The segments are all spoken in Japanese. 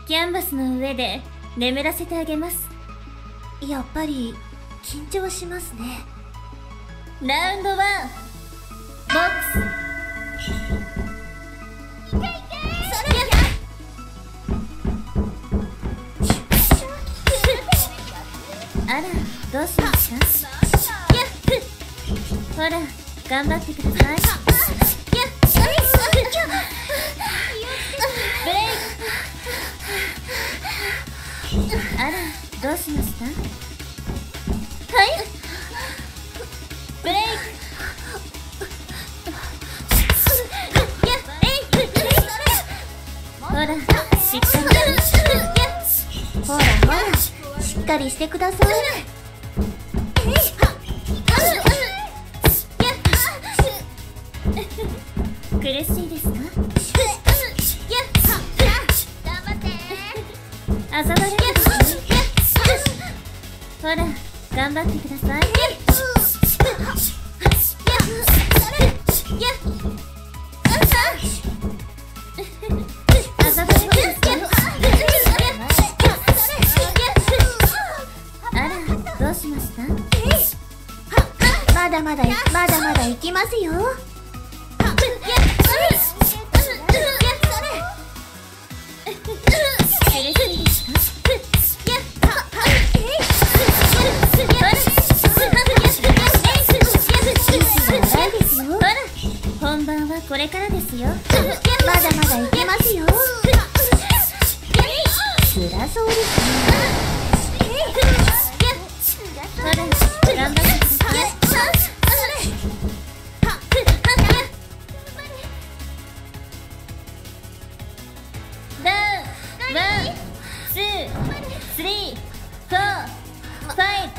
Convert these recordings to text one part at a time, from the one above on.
キャンバスの上で眠らせてあげます。 やっぱり緊張しますね。 ラウンド1、ボックス。あら、どうしました？ほら、頑張ってください。ブレイク。あら、どうしました？はい、ブレイク。ほら、しっかり。 ほらほら、しっかりしてください。 苦しいですか？あざ笑いですね。ほら、頑張ってください。あざ笑いですね。あら、どうしました？ まだまだ行きますよ。 本番はこれからですよ。 まだまだ行けますよ。辛そうですね。 ほら、頑張ってください。ダウン、ワン、ツー、スリー、フォー、ファイブ。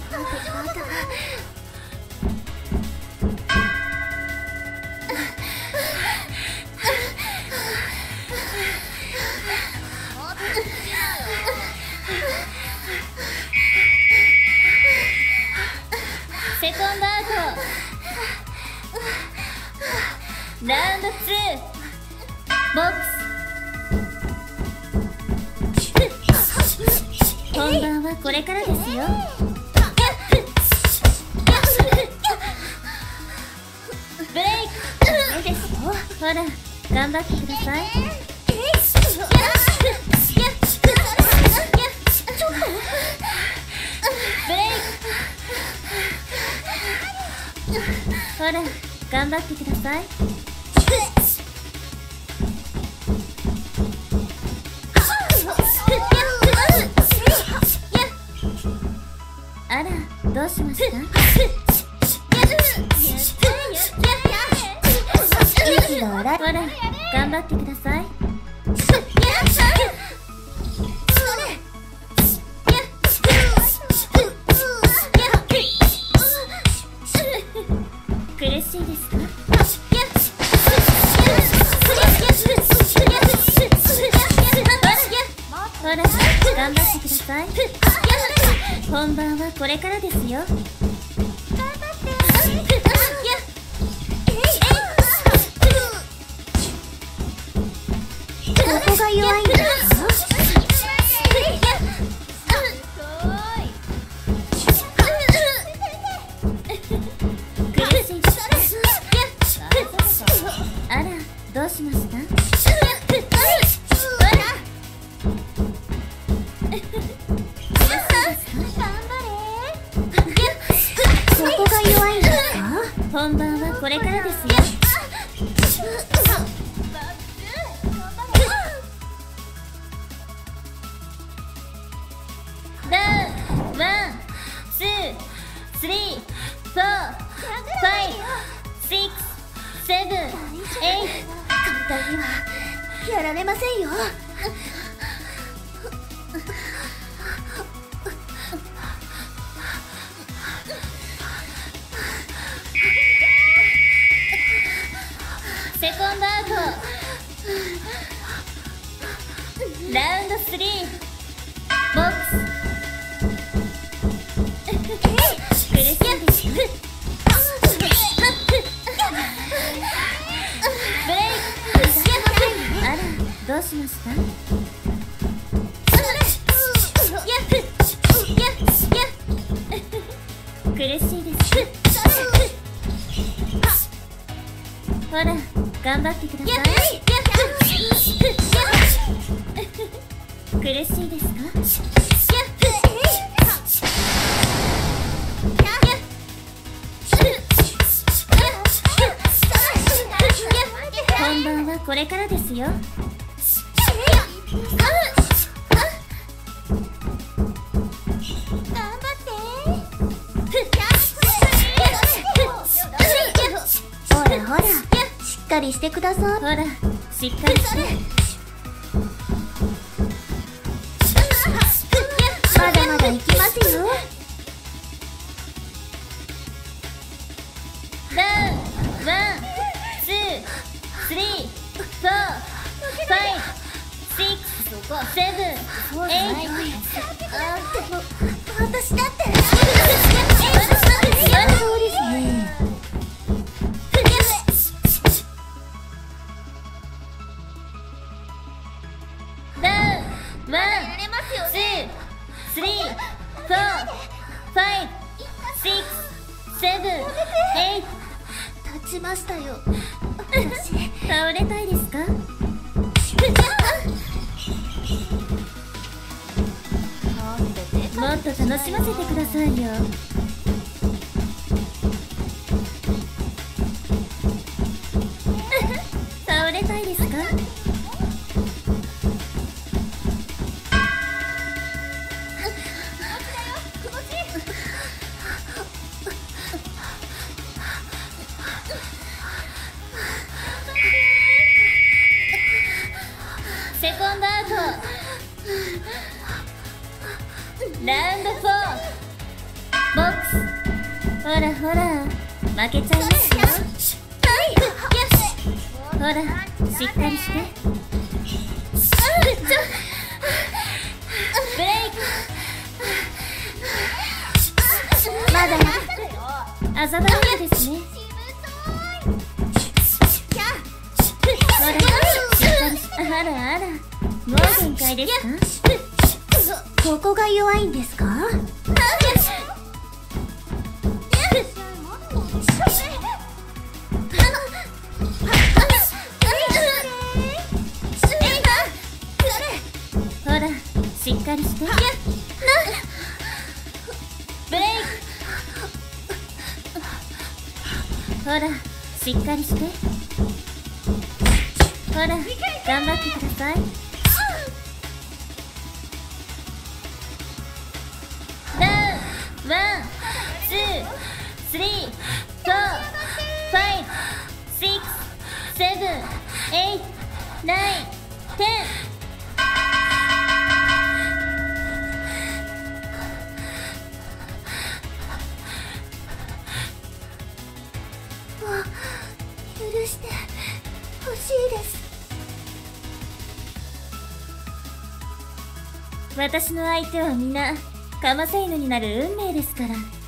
セコンドアウト。ラウンド2、ボックス。本番はこれからですよ。ブレイク。いいですよ。ほら、頑張ってください。ブレイク。ほら、頑張ってください。あら、どうしました？ 息が荒い。 ほら、頑張ってください。苦しいですか？ほら、頑張ってください。本番はこれからですよ。 ここが弱いんですか？ 苦しいですか？あら、どうしました？ ここが弱いんですか？ 本番はこれからですよ。ダウン、ワン、ツー、スリー、フォー、ファイブ、シックス、セブン、エイト。 簡単にはやられませんよ。 セコンドアウト。ラウンド3、ボックス。苦しいですか？ブレイク。あら、どうしました？ ほら頑張ってください。苦しいですか？本番はこれからですよ。 ほらほら、しっかりしてください。 ほらしっかりして。 まだまだ行きますよ。 ダウン1、2、3、4、5、6、7、8。 私だってそうですね。 ダウン1、2、3、4、5、6、7、8。 立ちましたよ。 倒れたいですか？もっと楽しませてくださいよ。倒れたいですか？セコンドアウト。ラウンド4。ボックス。ほらほら負けちゃいますよ。ほらしっかりして。ブレイク。 まだあざだらけですね。ほらしっかりしあらあら、もう限界ですか？ ここが弱いんですか？ ほらしっかりして。ブレイク。ほらしっかりして。ほら頑張ってください。ダウン1、2、3、4、5、6、7、8、9、10。 許してほしいです。 私の相手は皆カマセイヌになる運命ですから。